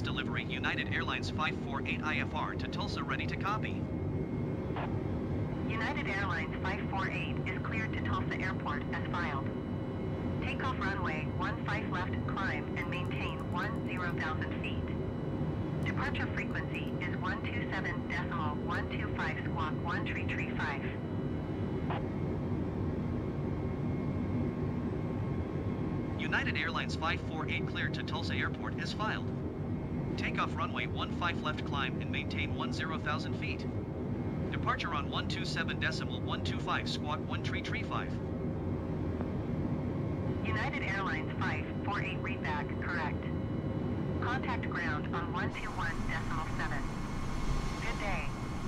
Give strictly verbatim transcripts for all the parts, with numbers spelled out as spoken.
delivery United Airlines five four eight I F R to Tulsa, ready to copy. United Airlines five four eight is cleared to Tulsa Airport as filed. Takeoff runway one five left, climb and maintain one zero thousand feet. Departure frequency is one two seven decimal one two five squawk one three three five. United Airlines five four eight cleared to Tulsa Airport as filed. Takeoff runway one five left, climb and maintain one zero thousand feet. Departure on one two seven decimal one two five squawk one three three five. United Airlines five four eight readback correct. Contact ground on one two one decimal seven. Good day.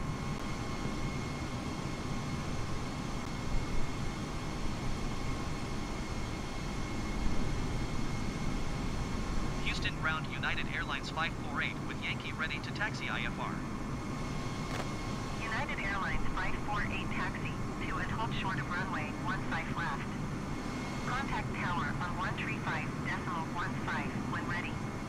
Houston ground United Airlines five four eight with Yankee ready to taxi I F R. United Airlines five four eight taxi to and hold short of runway one five left. Contact tower on one three five decimal one five when ready.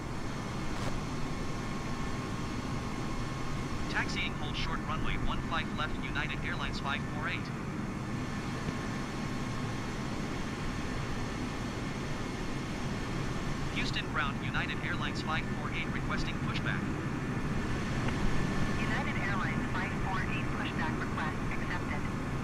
Taxiing hold short runway one five left United Airlines five four eight. Houston ground United Airlines five four eight requesting pushback. United Airlines five four eight pushback request accepted.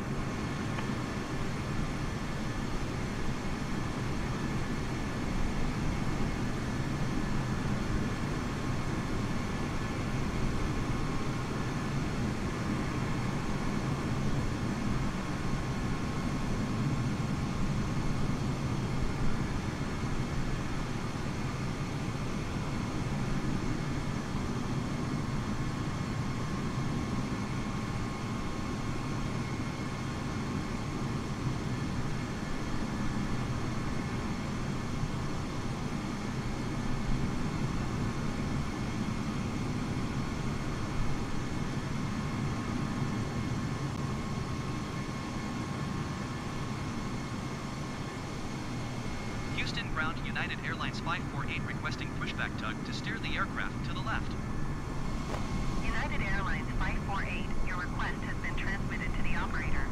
Houston ground United Airlines five four eight requesting pushback tug to steer the aircraft to the left. United Airlines five four eight, your request has been transmitted to the operator.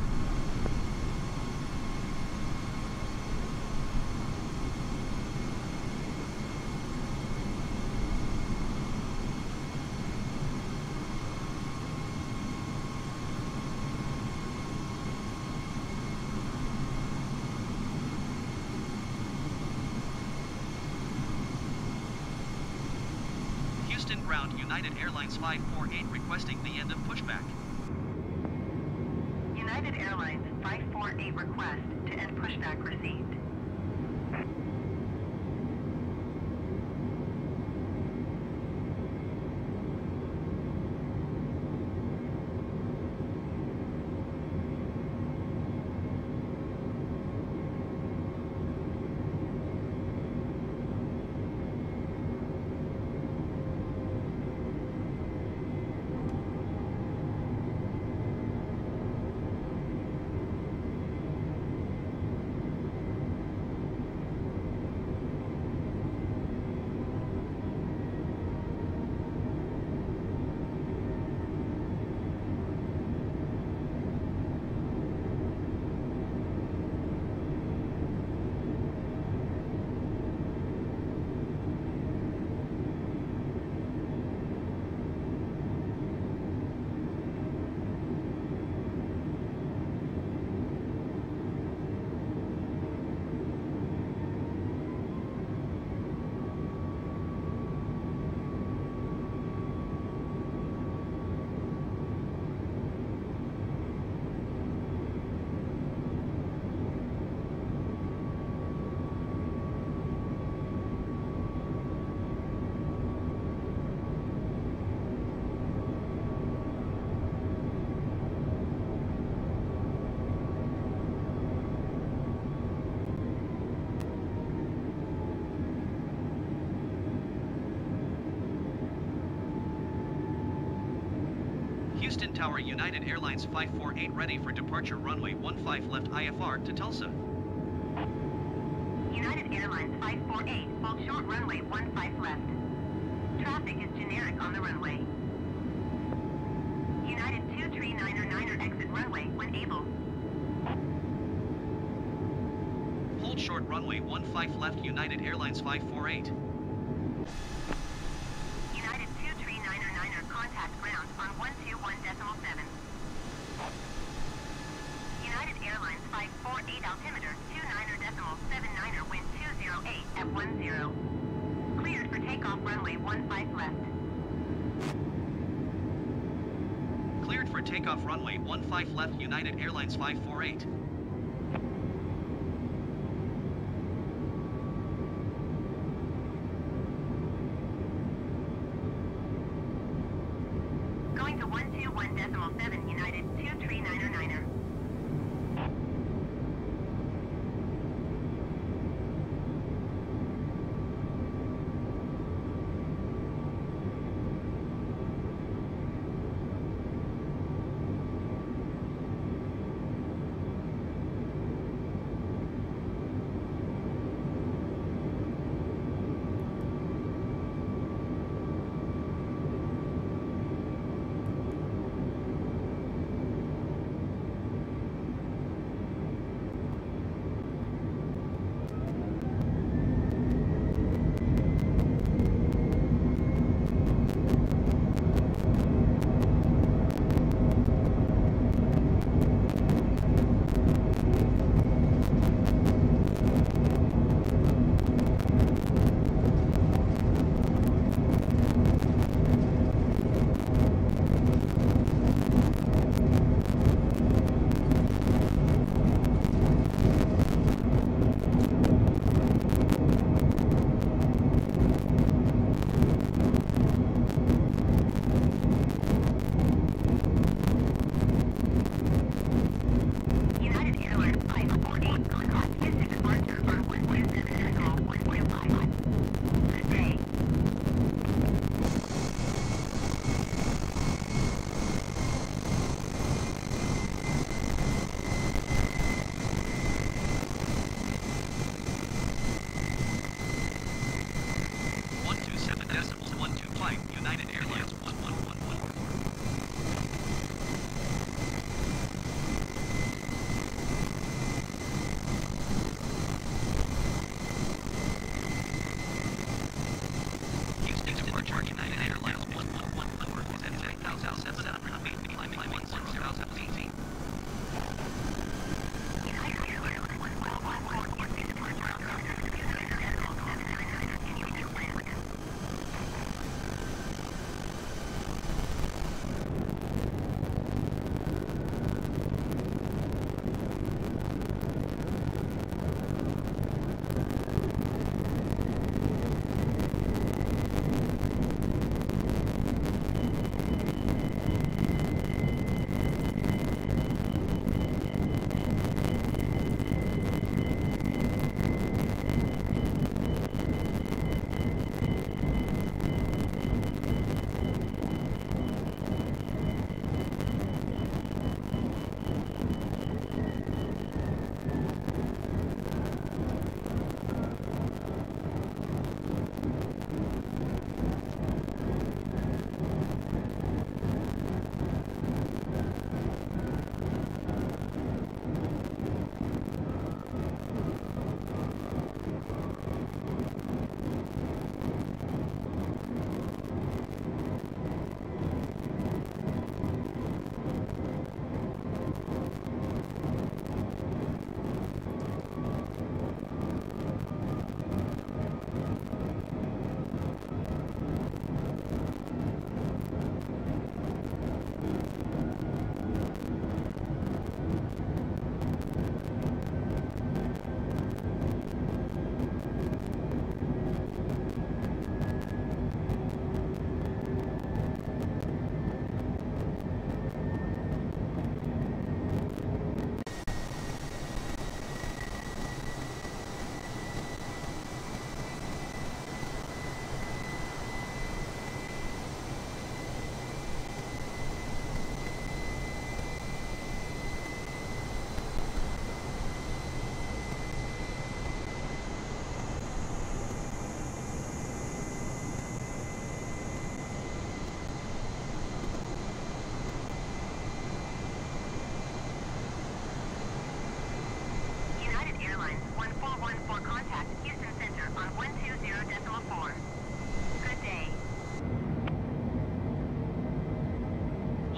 Houston ground United Airlines five four eight requesting the end of pushback. United Airlines five four eight request to end pushback received. Houston Tower United Airlines five four eight ready for departure runway one five left I F R to Tulsa. United Airlines five four eight, hold short runway one five left. Traffic is generic on the runway. United two three niner niner exit runway when able. Hold short runway one five left United Airlines five four eight. United two three niner niner contact ground on one two one decimal seven. United Airlines five four eight altimeter two niner decimal seven niner wind two zero eight at one zero. Cleared for takeoff runway one five left. Cleared for takeoff runway one five left United Airlines five four eight. Going to one two one decimal seven United two three niner niner.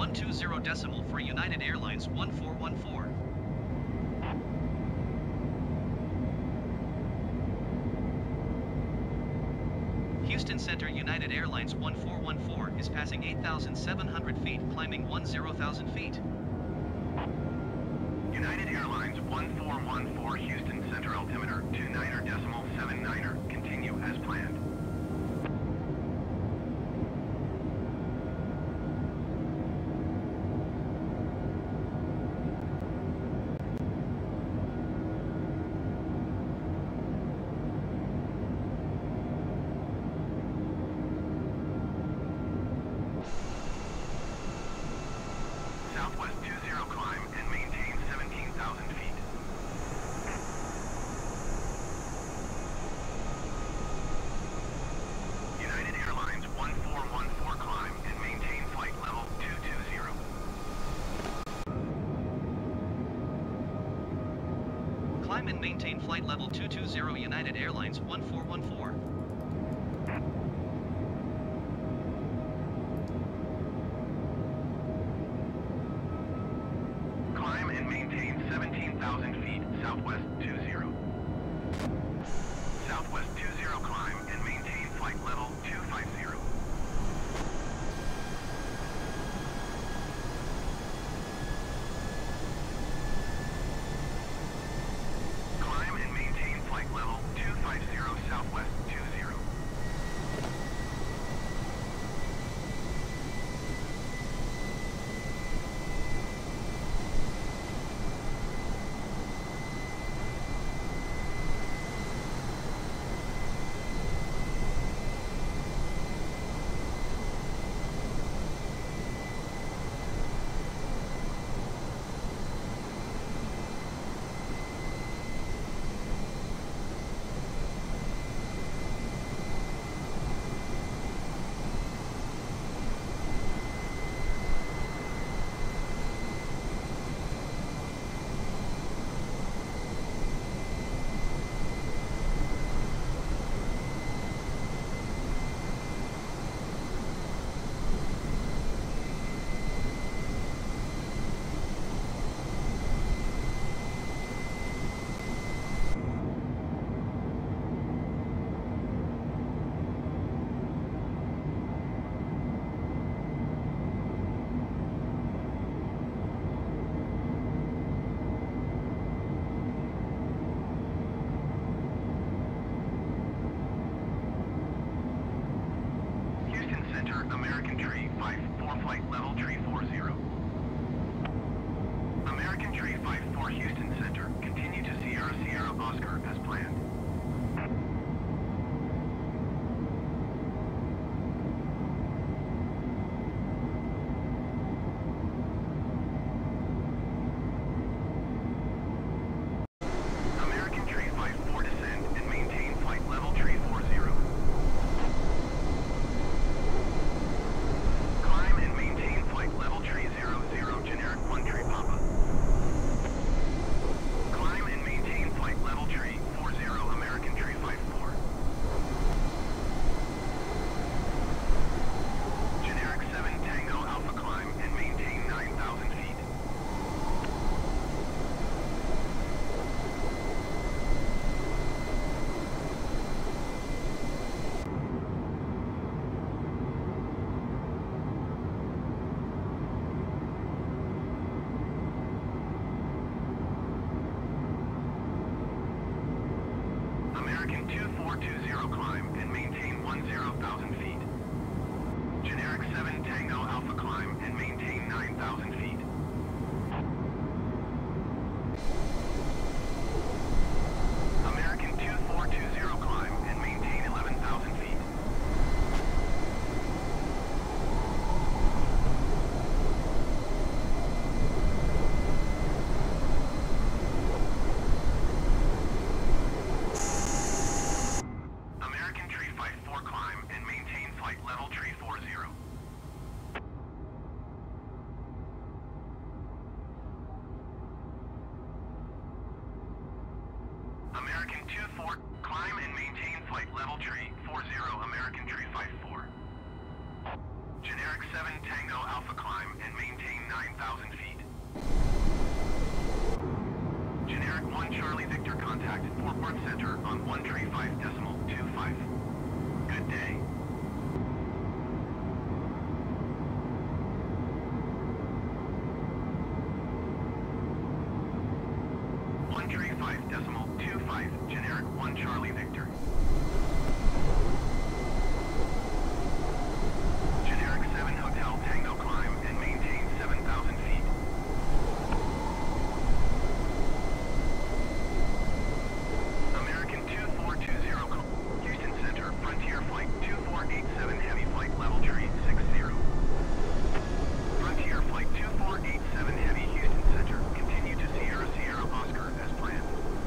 one two zero decimal for United Airlines one four one four. Houston Center United Airlines one four one four is passing eight thousand seven hundred feet, climbing ten thousand feet. United Airlines one four one four Houston Center altimeter two niner decimal seven niner. Continue as planned. Southwest two zero climb and maintain seventeen thousand feet. United Airlines one four one four climb and maintain flight level two two zero. Climb and maintain flight level two two zero United Airlines one four one four. Climb and maintain seventeen thousand feet, Southwest two zero. Southwest two zero climb and maintain flight level two five zero. Climb and maintain flight level two five zero, Southwest two zero. Center, American Tree five four flight level tree four zero. American Tree five four Houston Center, continue to Sierra Sierra Oscar as planned. American Tree five four descend and maintain flight level tree four zero. Climb and maintain flight level tree zero zero, generic one tree Papa. Climb and maintain flight level tree four zero, American Tree five four. Generic seven Tango Alpha climb and maintain nine thousand feet. American two four two zero climb and maintain ten thousand feet. Generic seven Tango Alpha climb and maintain nine thousand feet. American two four two zero climb and maintain eleven thousand feet. American Tree five four climb and maintain flight level tree four zero. American two four climb and maintain flight level tree four zero, American Tree five four. Generic seven Tango Alpha climb and maintain nine thousand feet. Generic one Charlie Victor contact Fort Worth Center on one three five decimal two five. Good day. one three five decimal two five, generic one Charlie Victor. Generic seven Hotel Tango climb and maintain seven thousand feet. American two four two zero, Houston Center, Frontier Flight two four eight seven Heavy Flight Level Tree six zero. Frontier Flight two four eight seven Heavy, Houston Center, continue to Sierra Sierra Oscar as planned.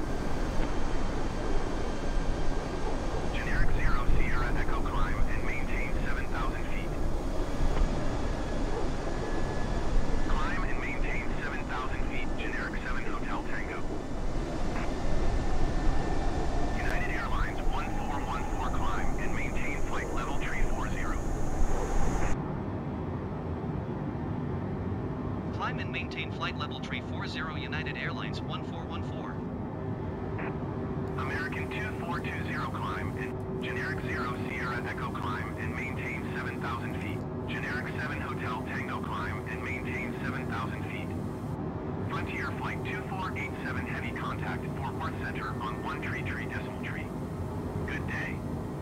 Generic zero Sierra Echo climb and maintain seven thousand feet. Climb and maintain seven thousand feet, generic seven Hotel Tango. United Airlines one four one four climb and maintain flight level three four zero. Climb and maintain flight level three four zero, United Airlines one four one four. American two four two zero climb and generic zero Sierra Echo climb and maintain seven thousand feet. Generic seven Hotel Tango climb and maintain seven thousand feet. Frontier Flight two four eight seven Heavy contact Fort Worth Center on one three three decimal tree. Good day.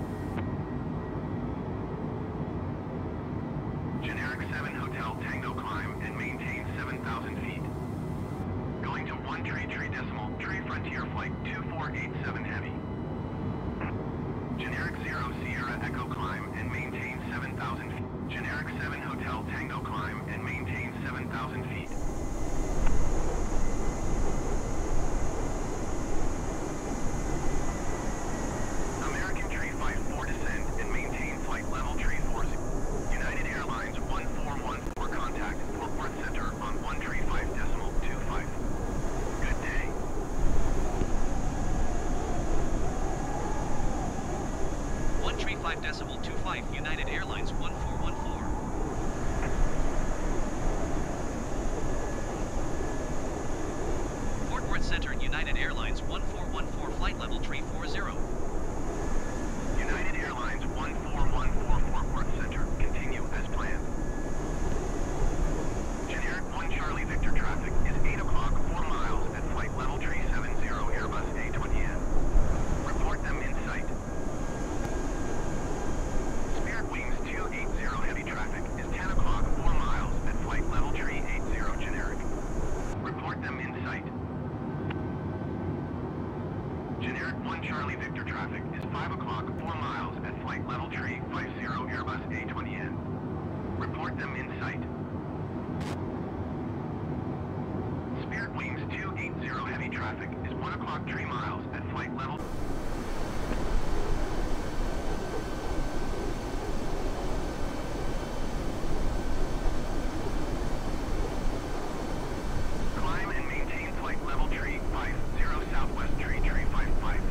Generic seven Hotel Tango climb and maintain seven thousand feet. Going to one three three decimal tree, Frontier Flight two four eight seven Heavy. Generic zero Sierra Echo climb and maintain seven thousand feet. Generic seven Hotel Tango climb and maintain seven thousand feet. American three five four descend and maintain flight level three four zero. United Airlines one four one four contact Fort Worth Center on one three five decimal two five. Good day. one three five decimal two five, United Airlines one four one four. Fort Worth Center, United Airlines one four one four, flight level three four zero. United Airlines one four one four Fort Worth Center, continue as planned. Generic one Charlie Victor traffic is eight o'clock, four miles at flight level three seven zero Airbus A twenty N. Report them in sight. Spirit Wings two eighty Heavy traffic is ten o'clock, four miles at flight level three eighty generic. Report them in sight. Generic one Charlie Victor traffic is five o'clock, four miles at flight level three fifty Airbus A twenty N. Report them in sight. Spirit Wings two eighty Heavy traffic is one o'clock, three miles at flight level. Climb and maintain flight level tree five zero Southwest tree tree five five.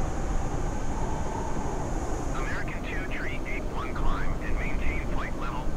American two three eight one climb and maintain flight level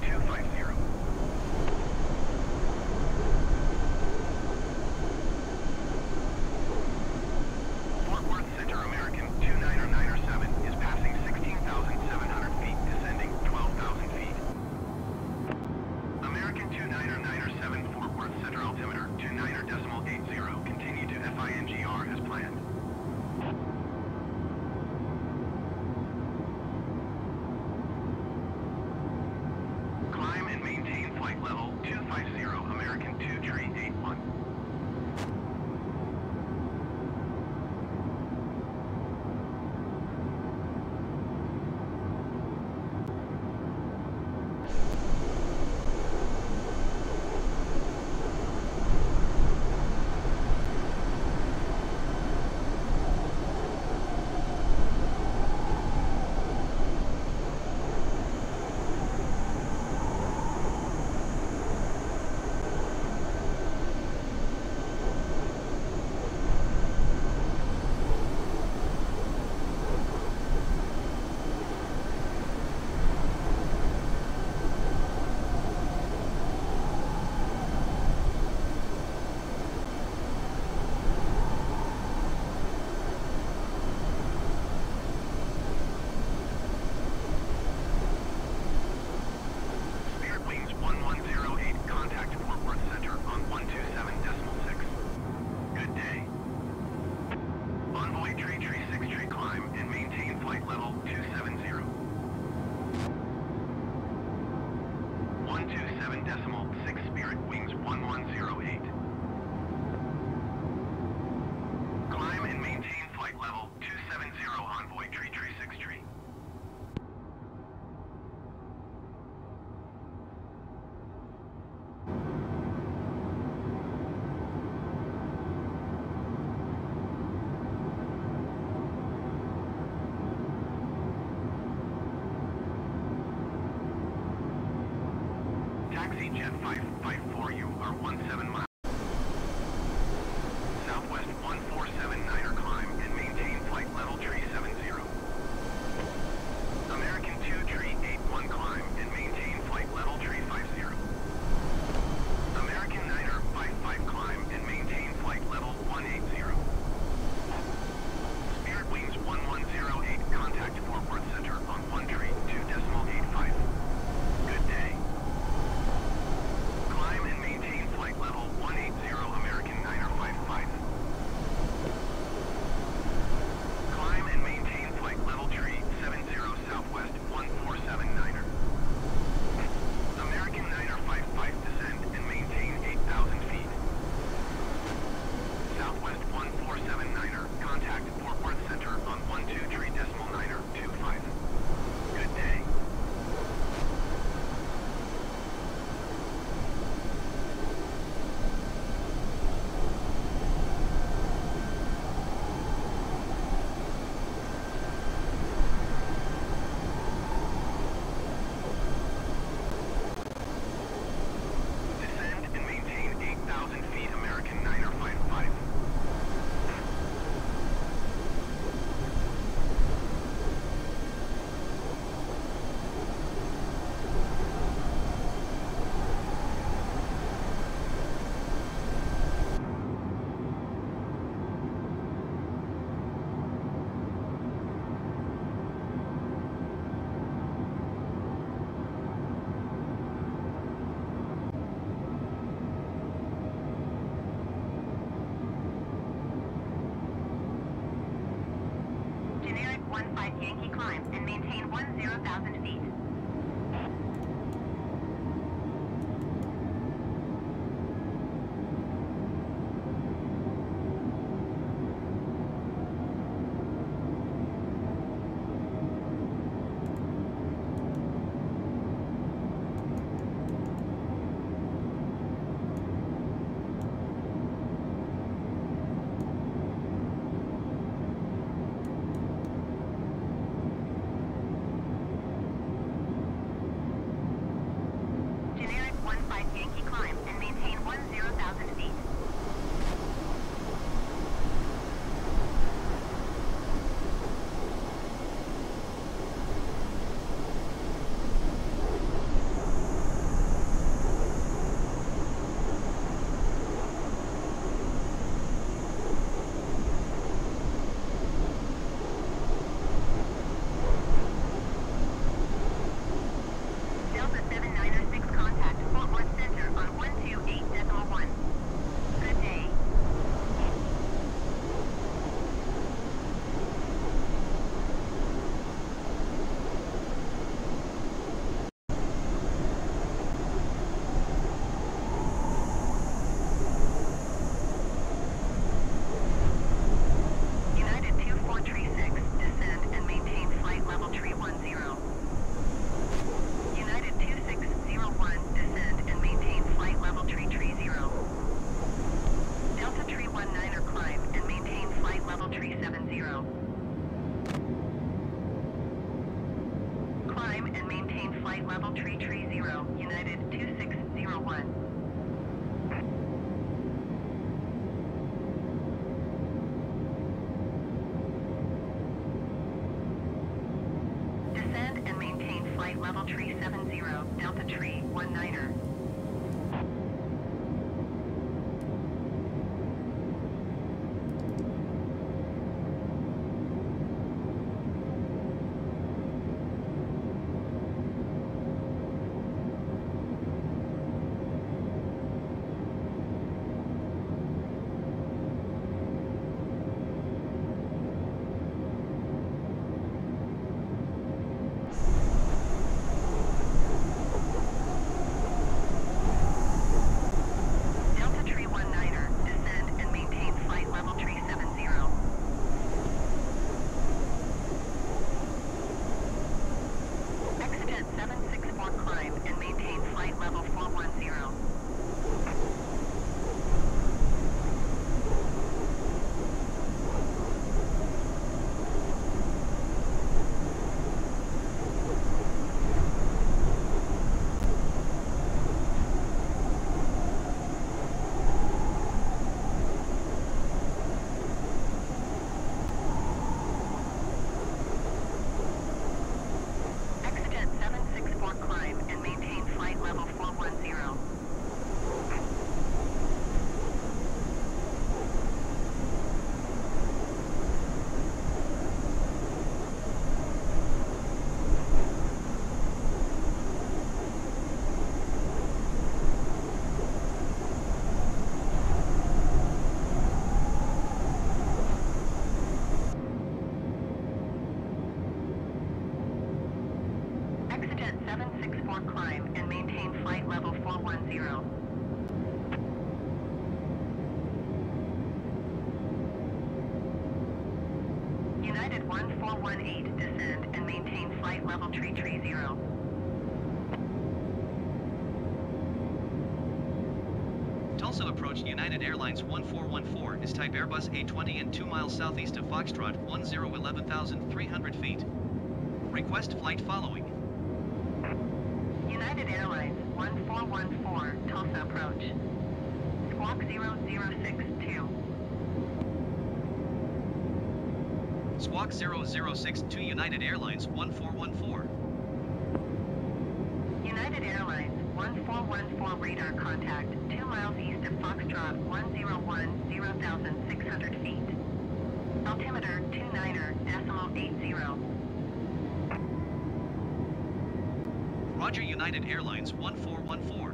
contact Fort Worth Center on one two three decimal niner two five. Good day. Descend and maintain eight thousand feet American Niner five five. Generic one five Yankee climb and maintain one zero thousand feet. Generic one five Yankee climb and maintain one zero thousand feet. Delta seven nine oh six contact Fort Worth Center on one two eight decimal one. Good day. United two four three six, descend and maintain flight level tree one zero. United two six zero one, descend and maintain flight level tree tree zero. Delta tree one niner climb and maintain flight level tree seven zero. Climb and maintain flight level tree tree zero, United two six zero one. Descend and maintain flight level tree seven zero, Delta tree one niner. Delta tree one niner, descend and maintain flight level tree seven zero. Exit seven six four climb and maintain flight level four one zero. Exit seven six four climb and maintain flight level four one zero. Exit seven six four climb and maintain flight level four one zero. United one four one eight, descend and maintain flight level tree tree zero. Tulsa approach United Airlines one four one four is type Airbus A twenty and two miles southeast of Foxtrot, one zero eleven thousand three hundred feet. Request flight following. United Airlines one four one four, Tulsa approach. Squawk zero zero six two. Squawk zero zero six two United Airlines one four one four. United Airlines one four one four, radar contact, two miles east of Foxtrot, one zero one zero thousand six hundred feet. Altimeter two niner decimal eight zero. Roger, United Airlines one four one four.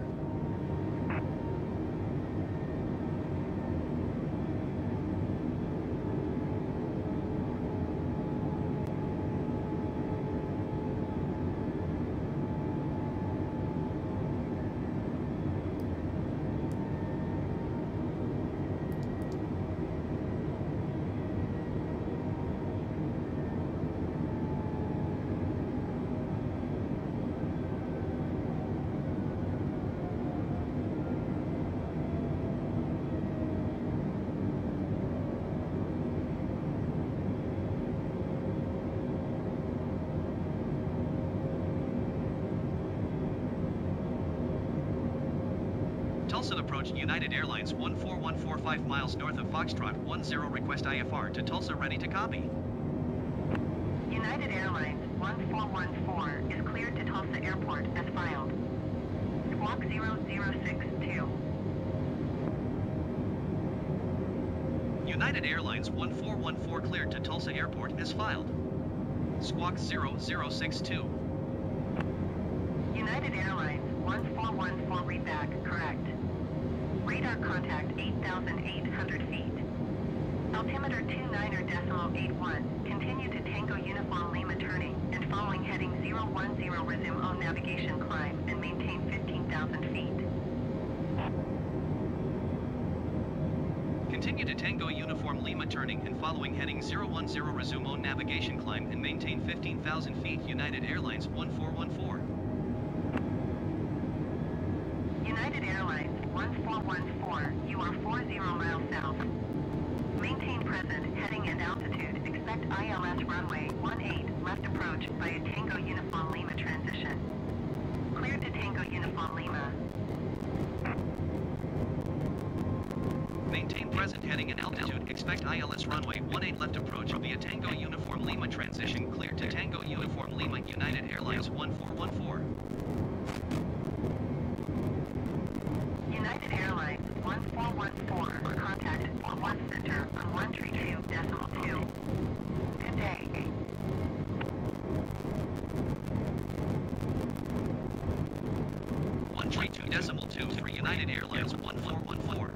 Tulsa approach United Airlines one four one four, five miles north of Foxtrot, one zero, request I F R to Tulsa, ready to copy. United Airlines one four one four is cleared to Tulsa Airport as filed. Squawk zero zero six two. United Airlines one four one four cleared to Tulsa Airport as filed. Squawk zero zero six two. United Airlines one four one four, read back, correct. Radar contact eight thousand eight hundred feet. Altimeter two niner decimal eight one. Continue to Tango Uniform Lima turning and following heading zero one zero, resume on navigation climb and maintain fifteen thousand feet. Continue to Tango Uniform Lima turning and following heading zero one zero, resume on navigation climb and maintain fifteen thousand feet. United Airlines one four one four. United Airlines one four one four, you are forty miles south. Maintain present heading and altitude. Expect I L S runway one eight, left approach via Tango Uniform Lima transition. Cleared to Tango Uniform Lima. Maintain present heading and altitude. Expect I L S runway one eight, left approach via Tango Uniform Lima transition. Cleared to Tango Uniform Lima. United Airlines one four one four. United Airlines one four one four, contacted for one center on one three two decimal two. Good day. one three two decimal two three United Airlines one four one four.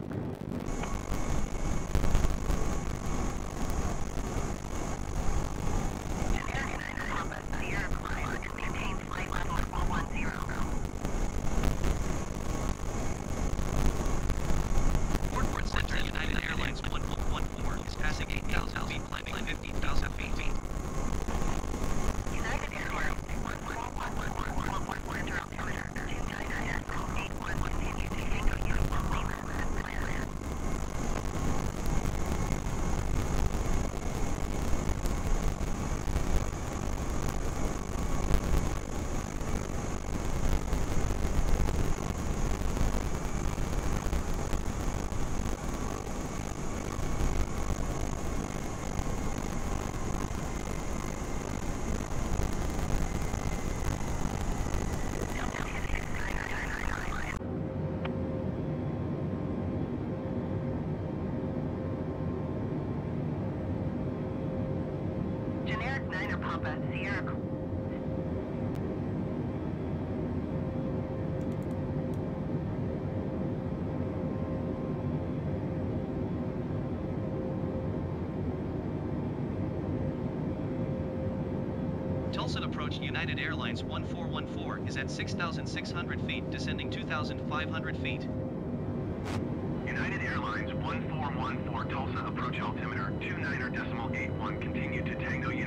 Tulsa approach United Airlines one four one four is at six thousand six hundred feet, descending two thousand five hundred feet. United Airlines one four one four, Tulsa approach altimeter two niner decimal eight one, continue to Tango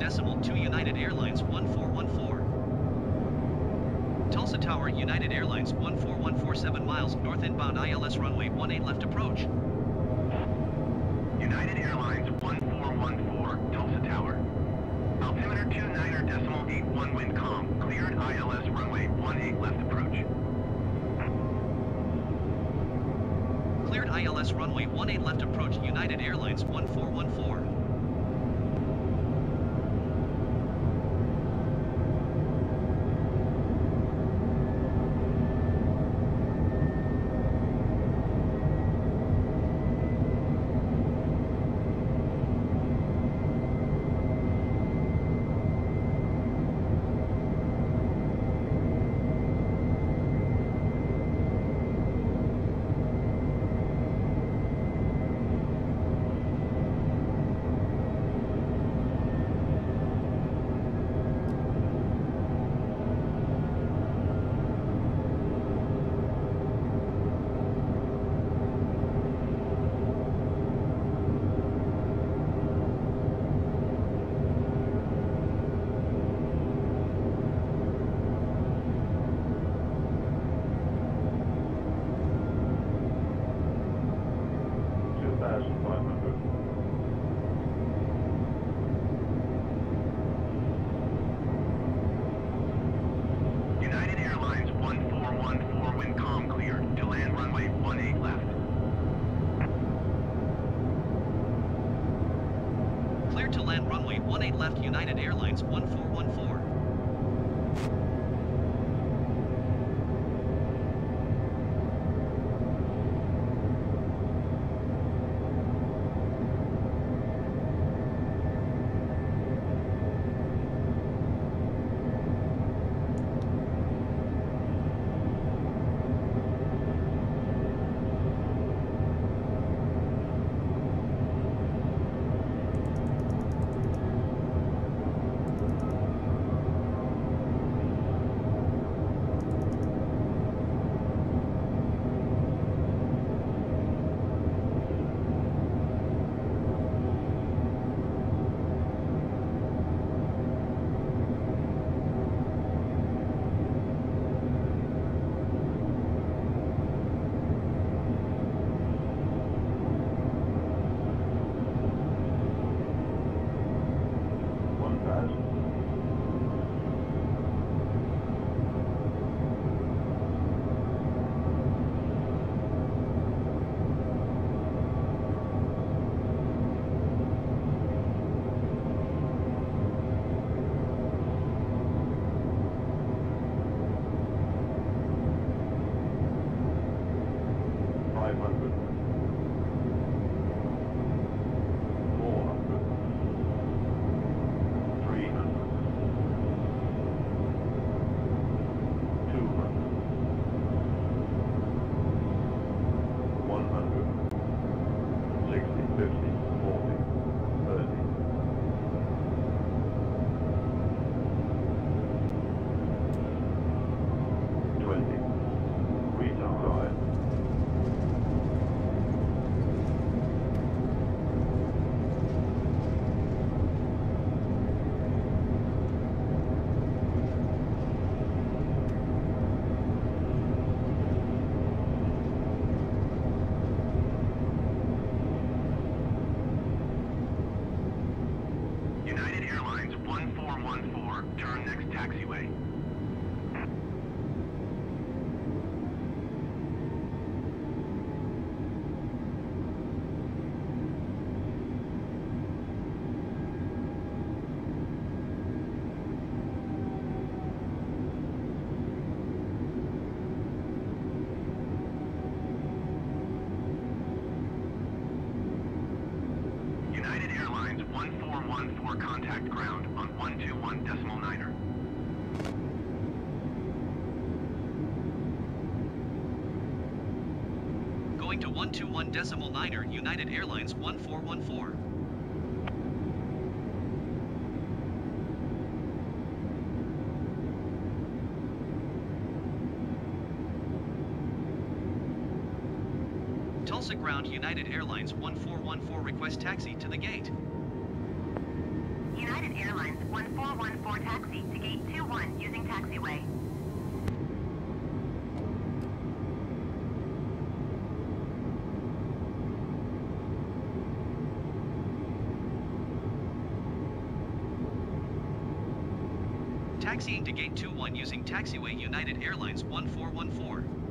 decimal two United Airlines one four one four. Tulsa Tower, United Airlines one four one four, seven miles north inbound I L S runway one eight left approach. United Airlines one four one four, Tulsa Tower. Altimeter two niner decimal eight one wind calm, cleared I L S runway one eight left approach. Cleared I L S runway one eight left approach, United Airlines one four one four. United Airlines one four one four wind calm cleared to land runway one eight left. Cleared to land runway one eight left, United Airlines one four one four. Turn next taxiway. United Airlines one four one four contact ground on one two one decimal niner. Going to one two one decimal niner, United Airlines one four one four. Tulsa ground, United Airlines one four one four, request taxi to the gate. United Airlines Airlines one four one four taxi to gate two one using taxiway. Taxiing to gate two one using taxiway United Airlines one four one four.